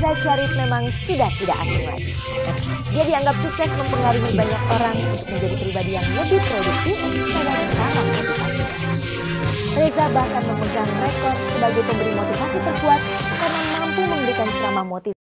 Reza Syarif memang sudah tidak asing lagi. Dia dianggap sukses mempengaruhi banyak orang untuk menjadi pribadi yang lebih produktif dan sangat motivasi. Reza bahkan memegang rekor sebagai pemberi motivasi terkuat karena mampu memberikan ceramah motivasi